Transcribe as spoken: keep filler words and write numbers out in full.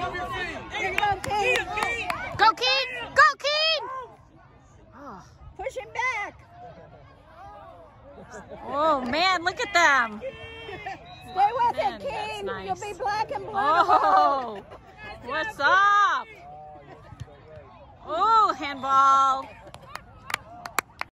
Go, Keen! Go, Keen! Oh. Push him back. Oh, man, look at them. Stay with Man, it, Keen. nice. You'll be black and blue. Oh, what's up? Oh, handball.